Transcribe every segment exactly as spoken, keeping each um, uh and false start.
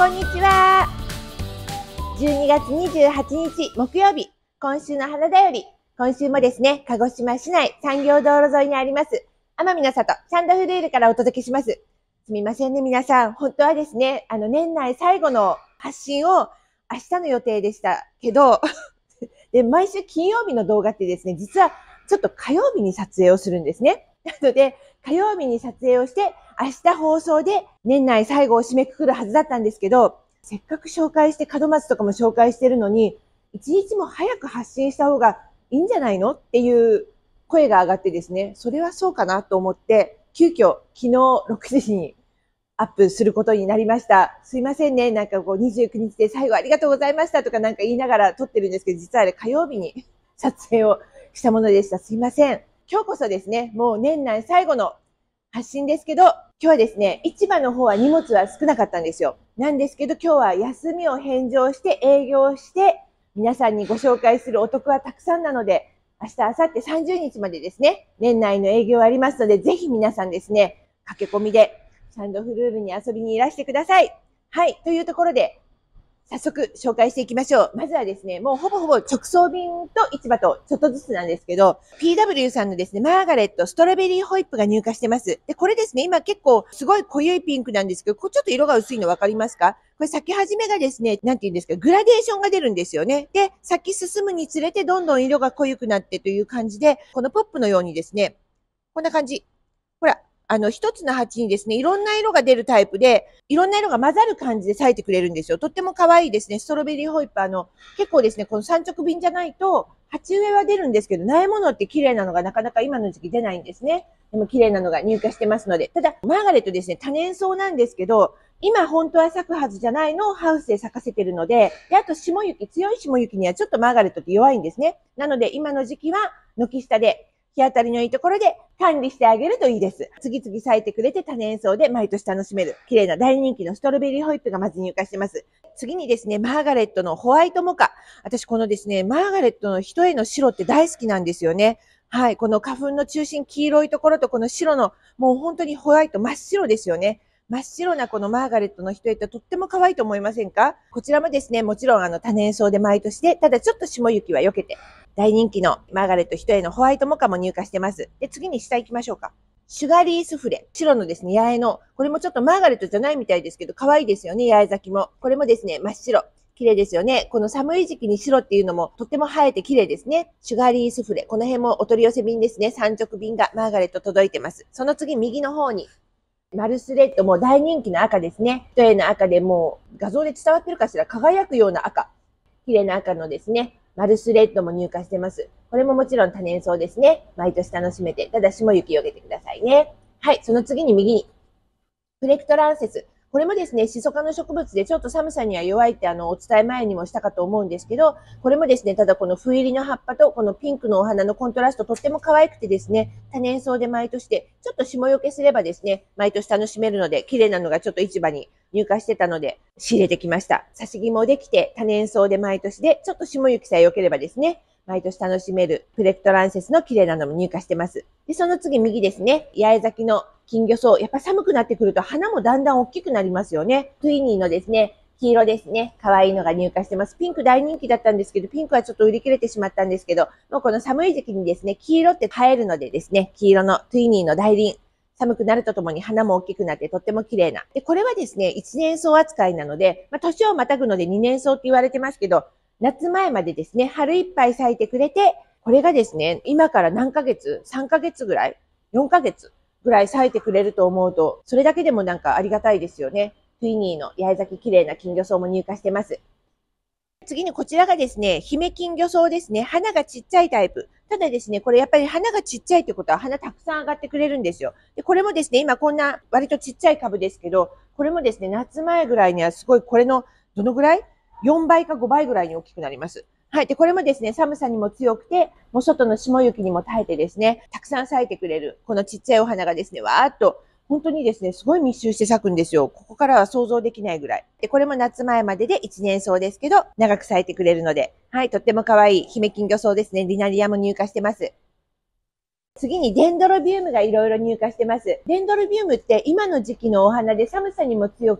こんにちは。じゅうにがつにじゅうはちにち木曜日、今週の花だより。今週もですね、鹿児島市内産業道路沿いにあります、奄美の里チャンドフルールからお届けします。すみませんね、皆さん。本当はですね、あの、年内最後の発信を明日の予定でしたけど、で、毎週金曜日の動画ってですね、実はちょっと火曜日に撮影をするんですね。なので、火曜日に撮影をして、明日放送で年内最後を締めくくるはずだったんですけど、せっかく紹介して門松とかも紹介してるのに、一日も早く発信した方がいいんじゃないのっていう声が上がってですね、それはそうかなと思って、急遽昨日ろくじにアップすることになりました。すいませんね。なんかこうにじゅうくにちで最後ありがとうございましたとかなんか言いながら撮ってるんですけど、実はあれ火曜日に撮影をしたものでした。すいません。今日こそですね、もう年内最後の発信ですけど、今日はですね、市場の方は荷物は少なかったんですよ。なんですけど今日は休みを返上して営業して、皆さんにご紹介するお得はたくさんなので、明日、明後日さんじゅうにちまでですね、年内の営業ありますので、ぜひ皆さんですね、駆け込みでチャンドフルールに遊びにいらしてください。はい。というところで、早速紹介していきましょう。まずはですね、もうほぼほぼ直送便と市場とちょっとずつなんですけど、ピーダブリュー さんのですね、マーガレットストロベリーホイップが入荷してます。で、これですね、今結構すごい濃いピンクなんですけど、これちょっと色が薄いの分かりますか？これ咲き始めがですね、なんて言うんですか、グラデーションが出るんですよね。で、咲き進むにつれてどんどん色が濃ゆくなってという感じで、このポップのようにですね、こんな感じ。ほら、あの、一つの鉢にですね、いろんな色が出るタイプで、いろんな色が混ざる感じで咲いてくれるんですよ。とっても可愛いですね。ストロベリーホイップ、あの、結構ですね、この三直瓶じゃないと、鉢植えは出るんですけど、苗物って綺麗なのがなかなか今の時期出ないんですね。でも綺麗なのが入荷してますので。ただ、マーガレットですね、多年草なんですけど、今本当は咲くはずじゃないのをハウスで咲かせてるので、で、あと霜雪、強い霜雪にはちょっとマーガレットって弱いんですね。なので、今の時期は軒下で、日当たりのいいところで管理してあげるといいです。次々咲いてくれて多年草で毎年楽しめる綺麗な大人気のストロベリーホイップがまず入荷してます。次にですね、マーガレットのホワイトモカ。私このですね、マーガレットの一重の白って大好きなんですよね。はい。この花粉の中心黄色いところとこの白のもう本当にホワイト真っ白ですよね。真っ白なこのマーガレットの一重ってとっても可愛いと思いませんか？こちらもですね、もちろんあの多年草で毎年で、ただちょっと霜雪は避けて、大人気のマーガレット一重のホワイトモカも入荷してます。で、次に下行きましょうか。シュガリースフレ。白のですね、八重の。これもちょっとマーガレットじゃないみたいですけど、可愛いですよね、八重咲きも。これもですね、真っ白。綺麗ですよね。この寒い時期に白っていうのもとっても映えて綺麗ですね。シュガリースフレ。この辺もお取り寄せ便ですね。三直便がマーガレット届いてます。その次、右の方に。マルスレッドも大人気の赤ですね。一重の赤でもう画像で伝わってるかしら、輝くような赤。綺麗な赤のですね、マルスレッドも入荷してます。これももちろん多年草ですね。毎年楽しめて、ただ霜雪を避けてくださいね。はい、その次に右に。プレクトランセス。これもですね、シソ科の植物でちょっと寒さには弱いってあの、お伝え前にもしたかと思うんですけど、これもですね、ただこの冬入りの葉っぱとこのピンクのお花のコントラストとっても可愛くてですね、多年草で毎年で、ちょっと霜よけすればですね、毎年楽しめるので、綺麗なのがちょっと市場に入荷してたので、仕入れてきました。挿し木もできて、多年草で毎年で、ちょっと霜雪さえ良ければですね、毎年楽しめるプレクトランセスの綺麗なのも入荷してます。で、その次右ですね。八重咲きの金魚草。やっぱ寒くなってくると花もだんだん大きくなりますよね。トゥイニーのですね、黄色ですね。可愛いのが入荷してます。ピンク大人気だったんですけど、ピンクはちょっと売り切れてしまったんですけど、もうこの寒い時期にですね、黄色って映えるのでですね、黄色のトゥイニーの大輪。寒くなるとともに花も大きくなってとっても綺麗な。で、これはですね、一年草扱いなので、まあ、年をまたぐので二年草って言われてますけど、夏前までですね、春いっぱい咲いてくれて、これがですね、今から何ヶ月 ?さん ヶ月ぐらい ?よん ヶ月ぐらい咲いてくれると思うと、それだけでもなんかありがたいですよね。トゥイニーの八重咲き綺麗な金魚草も入荷してます。次にこちらがですね、姫金魚草ですね。花がちっちゃいタイプ。ただですね、これやっぱり花がちっちゃいってことは花たくさん上がってくれるんですよ。で、これもですね、今こんな割とちっちゃい株ですけど、これもですね、夏前ぐらいにはすごいこれのどのぐらい ?よん 倍かごばいぐらいに大きくなります。はい。で、これもですね、寒さにも強くて、もう外の霜雪にも耐えてですね、たくさん咲いてくれる、このちっちゃいお花がですね、わーっと、本当にですね、すごい密集して咲くんですよ。ここからは想像できないぐらい。で、これも夏前までで一年草ですけど、長く咲いてくれるので、はい、とっても可愛い姫金魚草ですね。リナリアも入荷してます。次にデンドロビウムがいろいろ入荷してます。デンドロビウムって今の時期のお花で寒さにも強くて、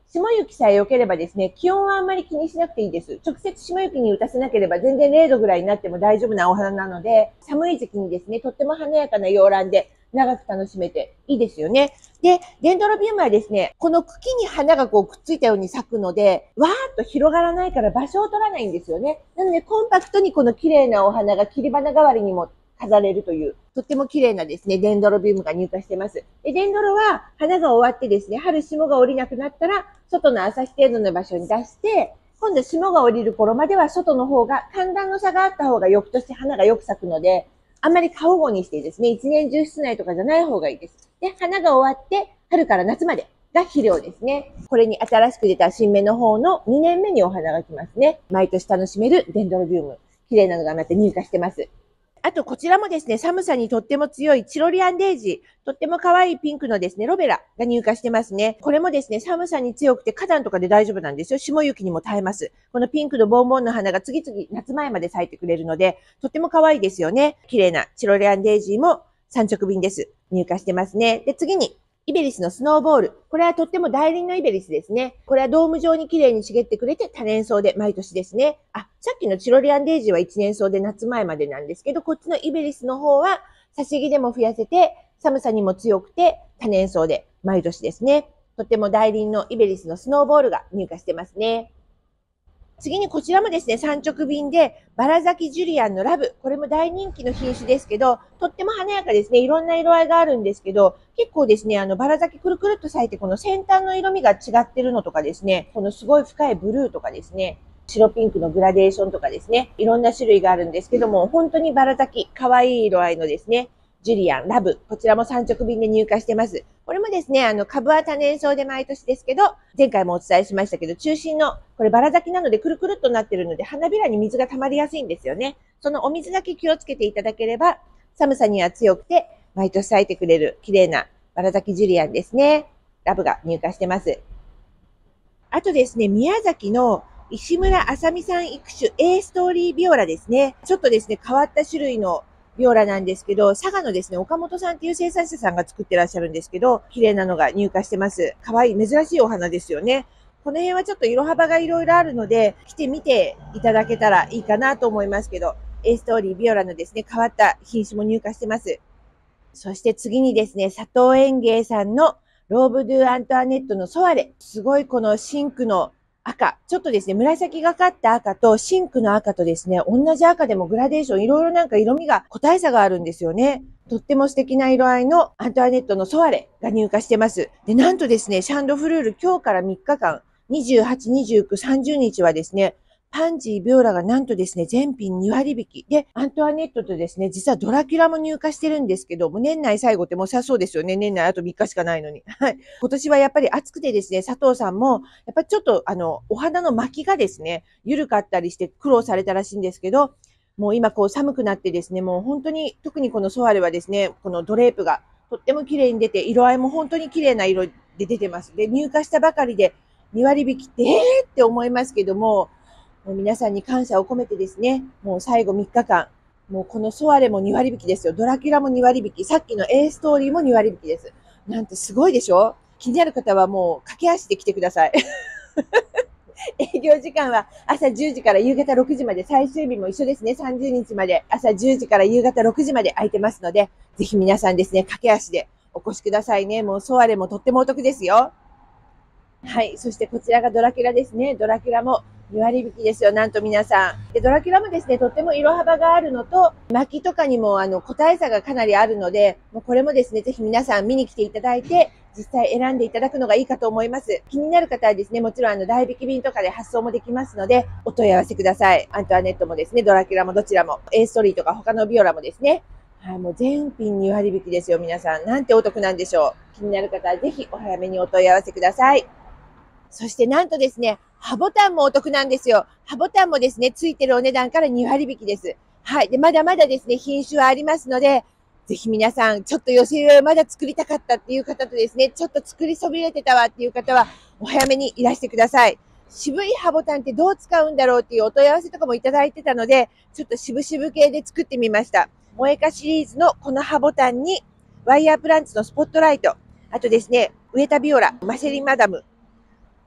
霜雪さえ良ければですね、気温はあんまり気にしなくていいです。直接霜雪に打たせなければ全然れいどぐらいになっても大丈夫なお花なので、寒い時期にですね、とっても華やかな洋蘭で長く楽しめていいですよね。で、デンドロビウムはですね、この茎に花がこうくっついたように咲くので、わーっと広がらないから場所を取らないんですよね。なので、コンパクトにこの綺麗なお花が切り花代わりにも飾れるという、とっても綺麗なですね、デンドロビウムが入荷しています。で、デンドロは花が終わってですね、春霜が降りなくなったら、外の朝日程度の場所に出して、今度霜が降りる頃までは外の方が、寒暖の差があった方が翌年花がよく咲くので、あんまり過保護にしてですね、一年中室内とかじゃない方がいいです。で、花が終わって、春から夏までが肥料ですね。これに新しく出た新芽の方のにねんめにお花が来ますね。毎年楽しめるデンドロビウム。綺麗なのがまた入荷してます。あと、こちらもですね、寒さにとっても強いチロリアンデイジー。とっても可愛いピンクのですね、ロベラが入荷してますね。これもですね、寒さに強くて花壇とかで大丈夫なんですよ。霜雪にも耐えます。このピンクのボンボンの花が次々夏前まで咲いてくれるので、とっても可愛いですよね。綺麗なチロリアンデイジーも産直便です。入荷してますね。で、次に、イベリスのスノーボール。これはとっても大輪のイベリスですね。これはドーム状に綺麗に茂ってくれて多年草で毎年ですね。あ、さっきのチロリアンデイジーは一年草で夏前までなんですけど、こっちのイベリスの方は差し木でも増やせて、寒さにも強くて多年草で毎年ですね。とっても大輪のイベリスのスノーボールが入荷してますね。次にこちらもですね、産直便で、バラ咲きジュリアンのラブ。これも大人気の品種ですけど、とっても華やかですね。いろんな色合いがあるんですけど、結構ですね、あの、バラ咲きくるくるっと咲いて、この先端の色味が違ってるのとかですね、このすごい深いブルーとかですね、白ピンクのグラデーションとかですね、いろんな種類があるんですけども、本当にバラ咲き、可愛い色合いのですね、ジュリアン、ラブ。こちらも産直便で入荷してます。これもですね、あの、株は多年草で毎年ですけど、前回もお伝えしましたけど、中心の、これバラ咲きなのでくるくるっとなってるので、花びらに水が溜まりやすいんですよね。そのお水だけ気をつけていただければ、寒さには強くて、毎年咲いてくれる綺麗なバラ咲きジュリアンですね。ラブが入荷してます。あとですね、宮崎の石村あさみさん育種 A ストーリービオラですね。ちょっとですね、変わった種類のビオラなんですけど、佐賀のですね、岡本さんっていう生産者さんが作ってらっしゃるんですけど、綺麗なのが入荷してます。可愛い、珍しいお花ですよね。この辺はちょっと色幅がいろいろあるので、来てみていただけたらいいかなと思いますけど、A ストーリービオラのですね、変わった品種も入荷してます。そして次にですね、佐藤園芸さんのローブドゥアントワネットのソワレ。すごいこのシンクの赤。ちょっとですね、紫がかった赤とシンクの赤とですね、同じ赤でもグラデーション、いろいろなんか色味が個体差があるんですよね。とっても素敵な色合いのアントワネットのソワレが入荷してます。で、なんとですね、シャンドフルール今日からみっかかん、にじゅうはち、にじゅうく、さんじゅうにちはですね、パンジー、ビオラがなんとですね、全品にわりびき。で、アントワネットとですね、実はドラキュラも入荷してるんですけど、もう年内最後ってもうさそうですよね。年内あとみっかしかないのに。はい。今年はやっぱり暑くてですね、佐藤さんも、やっぱりちょっとあの、お花の巻きがですね、緩かったりして苦労されたらしいんですけど、もう今こう寒くなってですね、もう本当に、特にこのソワレはですね、このドレープがとっても綺麗に出て、色合いも本当に綺麗な色で出てます。で、入荷したばかりでにわりびきって、えーって思いますけども、もう皆さんに感謝を込めてですね、もう最後みっかかん、もうこのソワレもにわりびきですよ。ドラキュラもにわりびき、さっきの A ストーリーもにわりびきです。なんてすごいでしょ？気になる方はもう駆け足で来てください。営業時間は朝じゅうじから夕方ろくじまで、最終日も一緒ですね。さんじゅうにちまで朝じゅうじから夕方ろくじまで空いてますので、ぜひ皆さんですね、駆け足でお越しくださいね。もうソワレもとってもお得ですよ。はい。そしてこちらがドラキュラですね。ドラキュラもにわりびきですよ。なんと皆さん。で、ドラキュラもですね、とっても色幅があるのと、巻きとかにもあの個体差がかなりあるので、もうこれもですね、ぜひ皆さん見に来ていただいて、実際選んでいただくのがいいかと思います。気になる方はですね、もちろんあの代引き便とかで発送もできますので、お問い合わせください。アントワネットもですね、ドラキュラもどちらも、エーストリーとか他のビオラもですね、はい、もう全品にわりびきですよ、皆さん。なんてお得なんでしょう。気になる方はぜひお早めにお問い合わせください。そしてなんとですね、ハボタンもお得なんですよ。ハボタンもですね、ついてるお値段からにわりびきです。はい。で、まだまだですね、品種はありますので、ぜひ皆さん、ちょっと寄せ植えをまだ作りたかったっていう方とですね、ちょっと作りそびれてたわっていう方は、お早めにいらしてください。渋いハボタンってどう使うんだろうっていうお問い合わせとかもいただいてたので、ちょっと渋々系で作ってみました。萌えかシリーズのこのハボタンに、ワイヤープランツのスポットライト、あとですね、植えたビオラ、マシェリンマダム、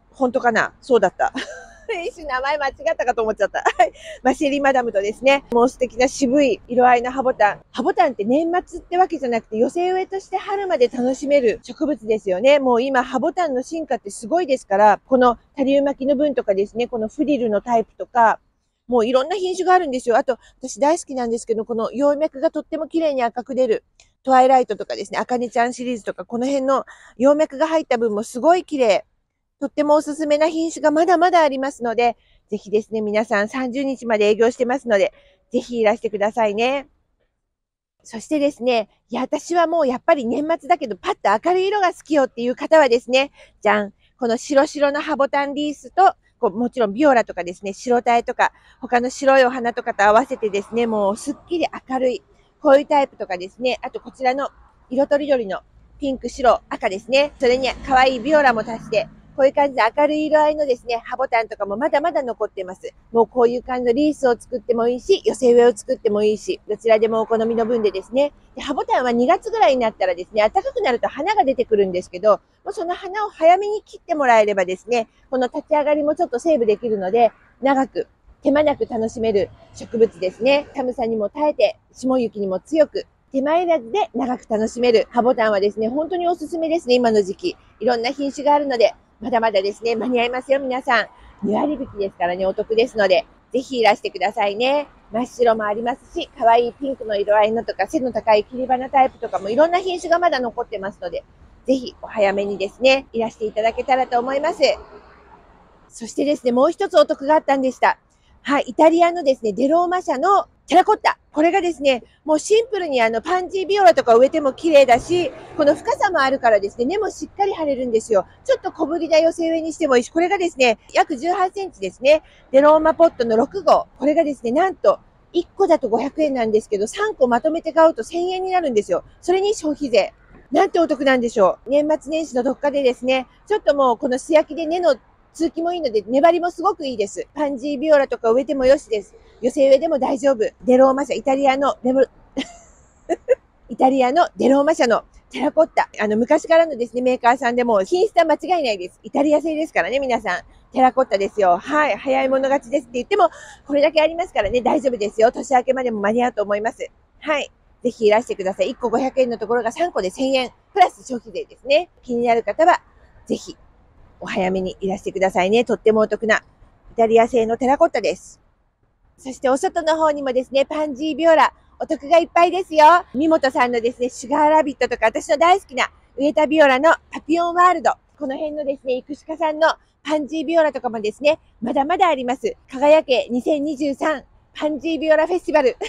本当かな？そうだった。一瞬名前間違ったかと思っちゃった。はい。まあ、シェリーマダムとですね、もう素敵な渋い色合いのハボタン。ハボタンって年末ってわけじゃなくて、寄せ植えとして春まで楽しめる植物ですよね。もう今、ハボタンの進化ってすごいですから、このタリウマキの分とかですね、このフリルのタイプとか、もういろんな品種があるんですよ。あと、私大好きなんですけど、この葉脈がとっても綺麗に赤く出る。トワイライトとかですね、アカネちゃんシリーズとか、この辺の葉脈が入った分もすごい綺麗。とってもおすすめな品種がまだまだありますので、ぜひですね、皆さんさんじゅうにちまで営業してますので、ぜひいらしてくださいね。そしてですね、いや、私はもうやっぱり年末だけど、パッと明るい色が好きよっていう方はですね、じゃん、この白白のハボタンリースと、こうもちろんビオラとかですね、白タイとか、他の白いお花とかと合わせてですね、もうすっきり明るい、こういうタイプとかですね、あとこちらの色とりどりのピンク、白、赤ですね、それに可愛いビオラも足して、こういう感じで明るい色合いのですね、ハボタンとかもまだまだ残ってます。もうこういう感じのリースを作ってもいいし、寄せ植えを作ってもいいし、どちらでもお好みの分でですね。でハボタンはにがつぐらいになったらですね、暖かくなると花が出てくるんですけど、もうその花を早めに切ってもらえればですね、この立ち上がりもちょっとセーブできるので、長く、手間なく楽しめる植物ですね。寒さにも耐えて、霜雪にも強く、手間いらずで長く楽しめるハボタンはですね、本当におすすめですね、今の時期。いろんな品種があるので、まだまだですね、間に合いますよ、皆さん。にわり引きですからね、お得ですので、ぜひいらしてくださいね。真っ白もありますし、可愛いピンクの色合いのとか、背の高い切り花タイプとかもいろんな品種がまだ残ってますので、ぜひお早めにですね、いらしていただけたらと思います。そしてですね、もう一つお得があったんでした。はい、イタリアのですね、デローマ社のテラコッタ。これがですね、もうシンプルにあのパンジービオラとか植えても綺麗だし、この深さもあるからですね、根もしっかり張れるんですよ。ちょっと小ぶりな寄せ植えにしてもいいし、これがですね、約じゅうはちセンチですね。デローマポットのろくごう。これがですね、なんと、いっこだとごひゃくえんなんですけど、さんこまとめて買うとせんえんになるんですよ。それに消費税。なんてお得なんでしょう。年末年始のどっかでですね、ちょっともうこの素焼きで根の通気もいいので、粘りもすごくいいです。パンジービオラとか植えてもよしです。寄せ植えでも大丈夫。デローマ社、イタリアのレモ、イタリアのデローマ社のテラコッタ。あの、昔からのですね、メーカーさんでも品質は間違いないです。イタリア製ですからね、皆さん。テラコッタですよ。はい。早い者勝ちですって言っても、これだけありますからね、大丈夫ですよ。年明けまでも間に合うと思います。はい。ぜひいらしてください。いっこごひゃくえんのところがさんこでせんえん。プラス消費税ですね。気になる方は、ぜひお早めにいらしてくださいね。とってもお得なイタリア製のテラコッタです。そしてお外の方にもですね、パンジービオラ、お得がいっぱいですよ。三本さんのですね、シュガーラビットとか、私の大好きな植えたビオラのパピオンワールド。この辺のですね、イクシカさんのパンジービオラとかもですね、まだまだあります。輝けにせんにじゅうさんパンジービオラフェスティバル。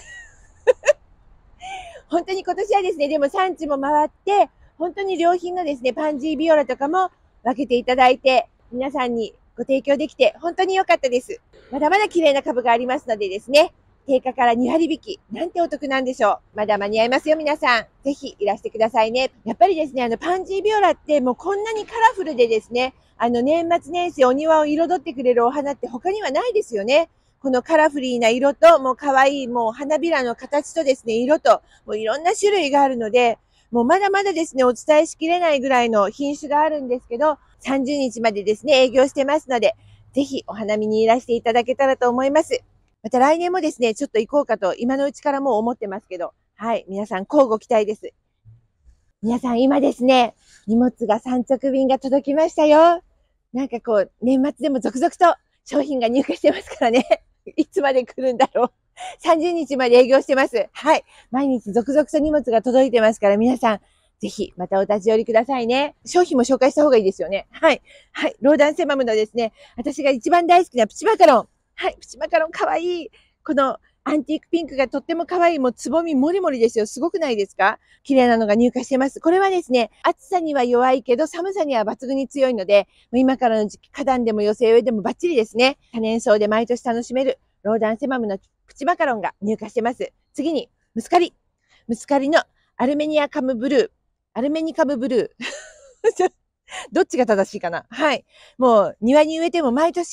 本当に今年はですね、でも産地も回って、本当に良品のですね、パンジービオラとかも分けていただいて、皆さんにご提供できて本当に良かったです。まだまだ綺麗な株がありますのでですね、定価からにわり引き、なんてお得なんでしょう。まだ間に合いますよ、皆さん。ぜひいらしてくださいね。やっぱりですね、あの、パンジービオラってもうこんなにカラフルでですね、あの、年末年始お庭を彩ってくれるお花って他にはないですよね。このカラフリーな色と、もう可愛い、もう花びらの形とですね、色と、もういろんな種類があるので、もうまだまだですね、お伝えしきれないぐらいの品種があるんですけど、さんじゅうにちまでですね、営業してますので、ぜひお花見にいらしていただけたらと思います。また来年もですね、ちょっと行こうかと、今のうちからもう思ってますけど、はい、皆さん交互期待です。皆さん今ですね、荷物が産直便が届きましたよ。なんかこう、年末でも続々と商品が入荷してますからね。いつまで来るんだろう。さんじゅうにちまで営業してます。はい。毎日続々と荷物が届いてますから、皆さん、ぜひ、またお立ち寄りくださいね。商品も紹介した方がいいですよね。はい。はい。ローダンセマムのですね、私が一番大好きなプチマカロン。はい。プチマカロンかわいい。このアンティークピンクがとっても可愛い。もうつぼみもりもりですよ。すごくないですか？綺麗なのが入荷してます。これはですね、暑さには弱いけど寒さには抜群に強いので、もう今からの時期、花壇でも寄せ植えでもバッチリですね。多年草で毎年楽しめるローダンセマムのプチマカロンが入荷してます。次に、ムスカリ。ムスカリのアルメニアカムブルー。アルメニカムブルー。どっちが正しいかな？はい。もう庭に植えても毎年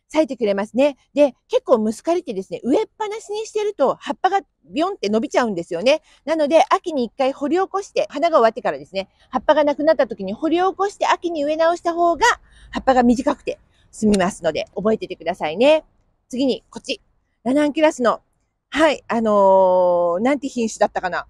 咲いてくれますね。で、結構ムスカリってですね、植えっぱなしにしてると葉っぱがビョンって伸びちゃうんですよね。なので、秋に一回掘り起こして、花が終わってからですね、葉っぱがなくなった時に掘り起こして秋に植え直した方が葉っぱが短くて済みますので、覚えててくださいね。次に、こっち。ラナンキュラスの、はい、あのー、なんて品種だったかな。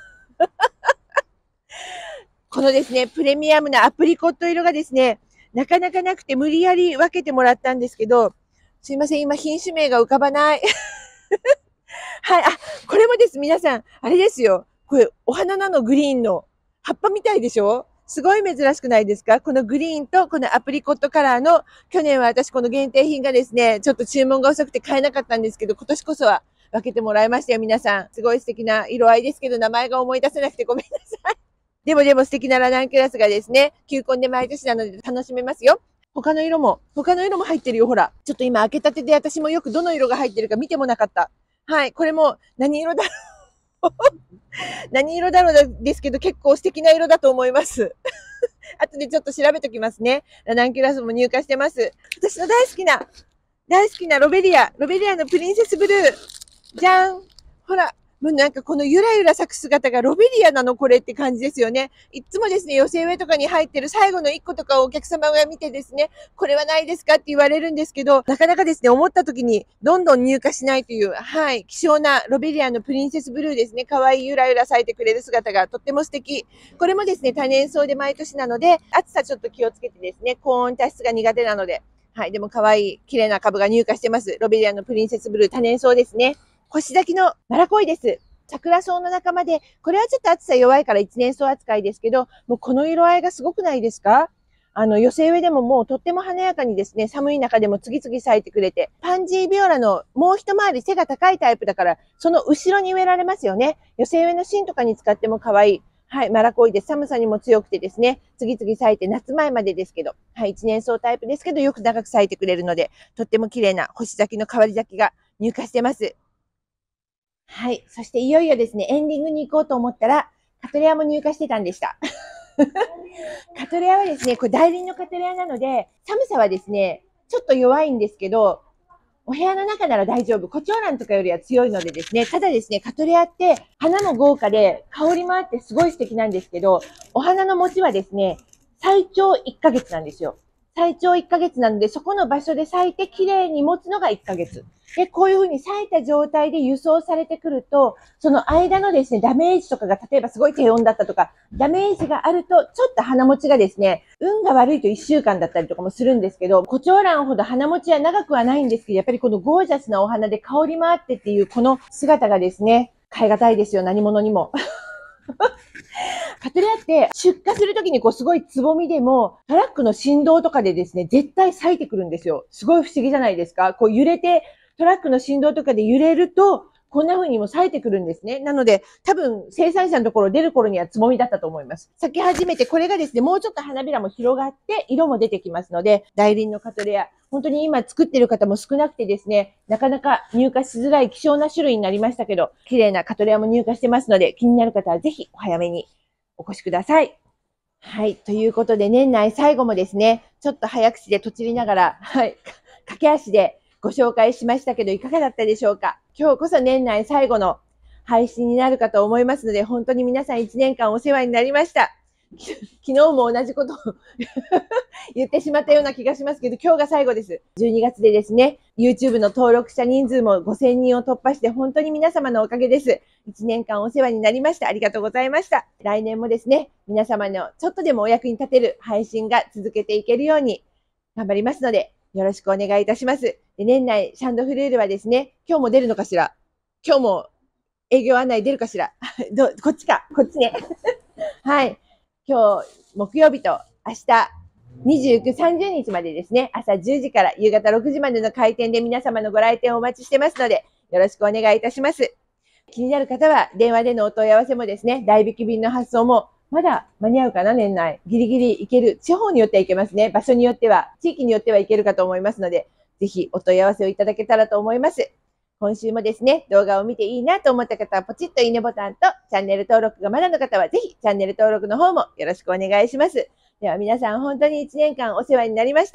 このですね、プレミアムなアプリコット色がですね、なかなかなくて無理やり分けてもらったんですけど、すいません、今品種名が浮かばない。はい、あ、これもです、皆さん、あれですよ。これ、お花なのグリーンの葉っぱみたいでしょ？すごい珍しくないですか？このグリーンとこのアプリコットカラーの、去年は私この限定品がですね、ちょっと注文が遅くて買えなかったんですけど、今年こそは分けてもらいましたよ、皆さん。すごい素敵な色合いですけど、名前が思い出せなくてごめんなさい。でもでも素敵なラナンキュラスがですね、球根で毎年なので楽しめますよ。他の色も、他の色も入ってるよ、ほら。ちょっと今開けたてで私もよくどの色が入ってるか見てもなかった。はい、これも何色だろう何色だろうですけど結構素敵な色だと思います。後でちょっと調べときますね。ラナンキュラスも入荷してます。私の大好きな、大好きなロベリア、ロベリアのプリンセスブルー。じゃん。ほら。もうなんかこのゆらゆら咲く姿がロベリアなのこれって感じですよね。いつもですね、寄せ植えとかに入ってる最後のいっことかをお客様が見てですね、これはないですかって言われるんですけど、なかなかですね、思った時にどんどん入荷しないという、はい、希少なロベリアのプリンセスブルーですね。可愛いゆらゆら咲いてくれる姿がとっても素敵。これもですね、多年草で毎年なので、暑さちょっと気をつけてですね、高温多湿が苦手なので、はい、でも可愛い綺麗な株が入荷してます。ロベリアのプリンセスブルー多年草ですね。星咲きのマラコイです。桜草の仲間で、これはちょっと暑さ弱いから一年草扱いですけど、もうこの色合いがすごくないですか？あの、寄せ植えでももうとっても華やかにですね、寒い中でも次々咲いてくれて、パンジービオラのもう一回り背が高いタイプだから、その後ろに植えられますよね。寄せ植えの芯とかに使っても可愛い。はい、マラコイで寒さにも強くてですね、次々咲いて夏前までですけど、はい、一年草タイプですけど、よく長く咲いてくれるので、とっても綺麗な星咲きの変わり咲きが入荷してます。はい。そしていよいよですね、エンディングに行こうと思ったら、カトレアも入荷してたんでした。カトレアはですね、これ大輪のカトレアなので、寒さはですね、ちょっと弱いんですけど、お部屋の中なら大丈夫。コチョウランとかよりは強いのでですね、ただですね、カトレアって花も豪華で香りもあってすごい素敵なんですけど、お花の持ちはですね、最長いっかげつなんですよ。最長いっかげつなので、そこの場所で咲いて綺麗に持つのがいっかげつ。で、こういう風に咲いた状態で輸送されてくると、その間のですね、ダメージとかが、例えばすごい低温だったとか、ダメージがあると、ちょっと花持ちがですね、運が悪いといっしゅうかんだったりとかもするんですけど、コチョウランほど花持ちは長くはないんですけど、やっぱりこのゴージャスなお花で香りもあってっていう、この姿がですね、買い難いですよ、何者にも。カトレアって出荷するときにこうすごいつぼみでもトラックの振動とかでですね、絶対咲いてくるんですよ。すごい不思議じゃないですか？こう揺れてトラックの振動とかで揺れるとこんな風にも咲いてくるんですね。なので多分生産者のところ出る頃にはつぼみだったと思います。咲き始めてこれがですね、もうちょっと花びらも広がって色も出てきますので、大輪のカトレア。本当に今作ってる方も少なくてですね、なかなか入荷しづらい希少な種類になりましたけど、綺麗なカトレアも入荷してますので、気になる方はぜひお早めにお越しください。はい。ということで、年内最後もですね、ちょっと早口でとちりながら、はい。駆け足でご紹介しましたけど、いかがだったでしょうか？今日こそ年内最後の配信になるかと思いますので、本当に皆さんいちねんかんお世話になりました。昨日も同じことを言ってしまったような気がしますけど、今日が最後です。じゅうにがつでですね、YouTube の登録者人数もごせんにんを突破して、本当に皆様のおかげです。いちねんかんお世話になりました。ありがとうございました。来年もですね、皆様のちょっとでもお役に立てる配信が続けていけるように頑張りますので、よろしくお願いいたします。で、年内、シャンドフルールはですね、今日も出るのかしら？今日も営業案内出るかしら？ど、こっちか。こっちね。はい。今日、木曜日と明日、にじゅうく、さんじゅうにちまでですね、朝じゅうじから夕方ろくじまでの開店で皆様のご来店をお待ちしてますので、よろしくお願いいたします。気になる方は、電話でのお問い合わせもですね、代引便の発送も、まだ間に合うかな、年内。ギリギリ行ける。地方によっては行けますね。場所によっては、地域によっては行けるかと思いますので、ぜひお問い合わせをいただけたらと思います。今週もですね、動画を見ていいなと思った方は、ポチッといいねボタンと、チャンネル登録がまだの方は、ぜひチャンネル登録の方もよろしくお願いします。では皆さん、本当にいちねんかんお世話になりました。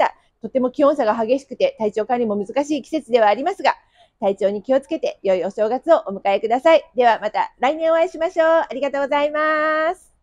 とても気温差が激しくて体調管理も難しい季節ではありますが、体調に気をつけて良いお正月をお迎えください。ではまた来年お会いしましょう。ありがとうございます。